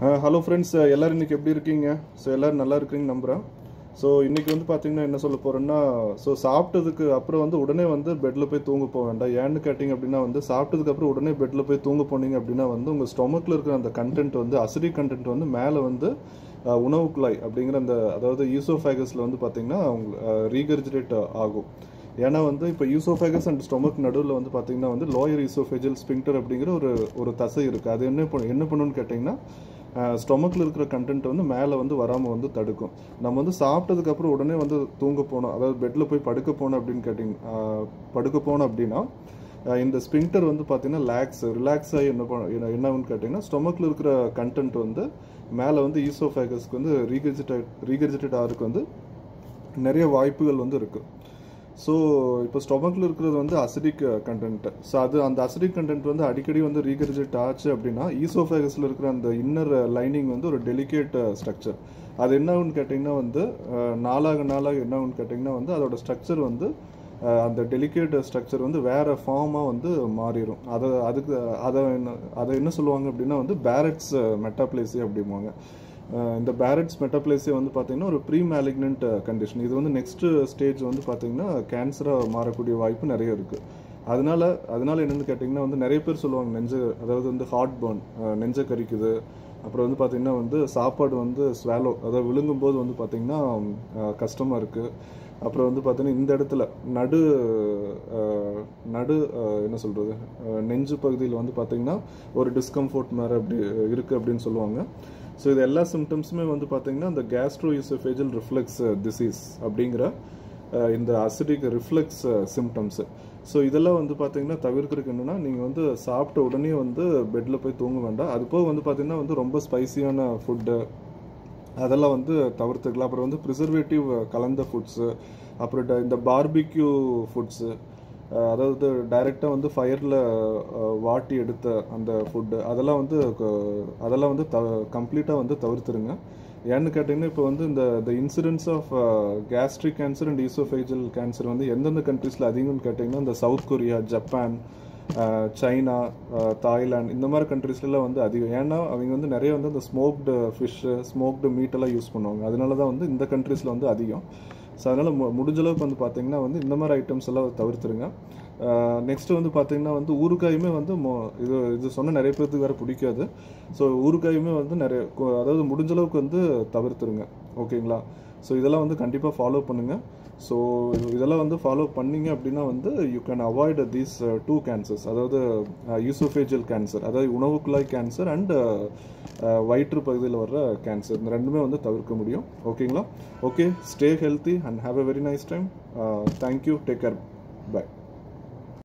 Hello friends, எல்லோரும் இன்றைக்கி எப்படி இருக்கீங்க? ஸோ எல்லோரும் நல்லா இருக்கீங்க நம்புகிறேன். ஸோ இன்றைக்கி வந்து பார்த்திங்கன்னா என்ன சொல்ல போகிறேன்னா, ஸோ சாப்பிட்டதுக்கு அப்புறம் வந்து உடனே வந்து பெட்டில் போய் தூங்க போக வேண்டாம். ஏன்னு கேட்டிங்க அப்படின்னா வந்து சாப்பிட்டதுக்கப்புறம் உடனே பெட்டில் போய் தூங்க போனீங்க அப்படின்னா வந்து உங்கள் ஸ்டொமக்கில் இருக்கிற அந்த கண்டென்ட் வந்து அசிடிக் கண்டென்ட் வந்து மேலே வந்து உணவு குழாய் அப்படிங்கிற அந்த அதாவது ஈசோஃபேகஸில் வந்து பார்த்திங்கன்னா ரீகர்ஜிரேட் ஆகும். ஏன்னா வந்து இப்போ ஈசோஃபேகஸ் அண்ட் ஸ்டொமக் நடுவில் வந்து பார்த்திங்கன்னா வந்து லோயர் ஈசோஃபேஜல் ஸ்பிங்டர் அப்படிங்கிற ஒரு தசை இருக்குது. அது என்ன பண்ணுன்னு கேட்டிங்கன்னா ஸ்டொமக்கில் இருக்கிற கண்டென்ட் வந்து மேலே வந்து வராமல் வந்து தடுக்கும். நம்ம வந்து சாப்பிட்டதுக்கப்புறம் உடனே வந்து தூங்க போனோம், அதாவது பெட்டில் போய் படுக்க போனோம் அப்படின்னா இந்த ஸ்பிங்டர் வந்து பார்த்தீங்கன்னா ரிலாக்ஸ் ஆகி என்னன்னு கேட்டிங்கன்னா ஸ்டொமக்கில் இருக்கிற கண்டென்ட் வந்து மேலே வந்து ஈசோஃபேகஸ்க்கு வந்து ரீகர்ஜிட்டேட் ஆகிறதுக்கு வந்து நிறைய வாய்ப்புகள் வந்து இருக்குது. ஸோ இப்போ ஸ்டொமக்கில் இருக்கிறது வந்து அசிடிக் கண்டென்ட். ஸோ அந்த அசிடிக் கண்டென்ட் வந்து அடிக்கடி வந்து ரீகர்ஜிட் ஆச்சு அப்படின்னா ஈசோஃபேகஸில் இருக்கிற அந்த இன்னர் லைனிங் வந்து ஒரு டெலிகேட் ஸ்ட்ரக்சர். அது என்ன ஆகுன்னு கேட்டிங்கன்னா வந்து நாளாக என்ன ஆகுன்னு கேட்டிங்கன்னா வந்து அதோட ஸ்ட்ரக்சர் வந்து அந்த டெலிகேட் ஸ்ட்ரக்சர் வந்து வேறு ஃபார்மாக வந்து மாறிடும். அதை என்ன சொல்லுவாங்க அப்படின்னா வந்து பேரட்ஸ் மெட்டாப்ளேசியா அப்படிம்பாங்க. இந்த பேரட்ஸ் மெட்டாப்ளேசியா வந்து பார்த்திங்கன்னா ஒரு ப்ரீ மேலிக்னன்ட் கண்டிஷன். இது வந்து நெக்ஸ்ட் ஸ்டேஜ் வந்து பார்த்திங்கன்னா கேன்சராக மாறக்கூடிய வாய்ப்பு நிறைய இருக்குது. அதனால என்னென்னு கேட்டிங்கன்னா வந்து நிறைய பேர் சொல்லுவாங்க அதாவது வந்து ஹார்ட் பர்ன், நெஞ்சை கரிக்குது. அப்புறம் வந்து பார்த்திங்கன்னா வந்து சாப்பாடு வந்து ஸ்வாலோ அதாவது விழுங்கும்போது வந்து பார்த்திங்கன்னா கஷ்டமாக இருக்குது. அப்புறம் வந்து பார்த்தீங்கன்னா இந்த இடத்துல நடு என்ன சொல்கிறது நெஞ்சு பகுதியில் வந்து பார்த்திங்கன்னா ஒரு டிஸ்கம்ஃபோர்ட் மாதிரி அப்படி இருக்குது அப்படின்னு சொல்லுவாங்க. ஸோ இது எல்லா சிம்டம்ஸுமே வந்து பார்த்திங்கன்னா இந்த கேஸ்ட்ரோஈசோஃபேஜல் ரிஃப்ளெக்ஸ் டிசீஸ் அப்படிங்கிற இந்த அசிடிக் ரிஃப்ளெக்ஸ் சிம்டம்ஸு. ஸோ இதெல்லாம் வந்து பார்த்திங்கன்னா தவிர்க்கிறதுக்கு என்னென்னா நீங்கள் வந்து சாப்பிட்ட உடனே வந்து பெட்டில் போய் தூங்க வேண்டாம். அது போக வந்து பார்த்திங்கன்னா வந்து ரொம்ப ஸ்பைசியான ஃபுட்டு அதெல்லாம் வந்து தவிர்த்துக்கலாம். அப்புறம் வந்து ப்ரிசர்வேட்டிவ் கலந்த ஃபுட்ஸு, அப்புறம் இந்த பார்பிக்யூ ஃபுட்ஸு, அதாவது டைரெக்டாக வந்து ஃபயரில் வாட்டி எடுத்த அந்த ஃபுட்டு அதெல்லாம் வந்து கம்ப்ளீட்டாக வந்து தவிர்த்துருங்க. ஏன்னு கேட்டிங்கன்னா இப்போ வந்து இந்த incidence of gastric cancer and oesophageal cancer வந்து எந்தெந்த கண்ட்ரீஸில் அதிகம்னு கேட்டிங்கன்னா இந்த South Korea, Japan, China, Thailand இந்த மாதிரி கண்ட்ரீஸ்லாம் வந்து அதிகம். ஏன்னா அவங்க வந்து நிறைய வந்து இந்த ஸ்மோக்டு ஃபிஷ்ஷு, ஸ்மோக்டு மீட்டெல்லாம் யூஸ் பண்ணுவாங்க. அதனால தான் வந்து இந்த கண்ட்ரீஸில் வந்து அதிகம். ஸோ அதனால் முடிஞ்சளவுக்கு வந்து பார்த்திங்கன்னா வந்து இந்த மாதிரி ஐட்டம்ஸ் எல்லாம் தவிர்த்துருங்க. நெக்ஸ்ட்டு வந்து பார்த்திங்கன்னா வந்து ஊறுகாயுமே வந்து இது சொன்ன நிறைய பேருக்கு வேறு பிடிக்காது. ஸோ ஊறுகாயுமே வந்து அதாவது முடிஞ்சளவுக்கு வந்து தவிர்த்துருங்க. ஓகேங்களா? ஸோ இதெல்லாம் வந்து கண்டிப்பாக ஃபாலோ பண்ணுங்கள். ஸோ இதெல்லாம் வந்து ஃபாலோ பண்ணிங்க அப்படின்னா வந்து you can avoid these 2 cancers, அதாவது ஈசோஃபேஜியல் கேன்சர் அதாவது உணவு குழாய் கேன்சர் அண்ட் வயிற்று பகுதியில் வர்ற கேன்சர். இந்த ரெண்டுமே வந்து தவிர்க்க முடியும். ஓகேங்களா? Okay, stay healthy and have a very nice time. Thank you. Take care. Bye.